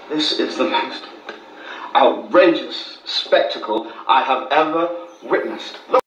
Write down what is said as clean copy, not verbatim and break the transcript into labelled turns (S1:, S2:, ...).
S1: This is the most outrageous spectacle I have ever witnessed. Look.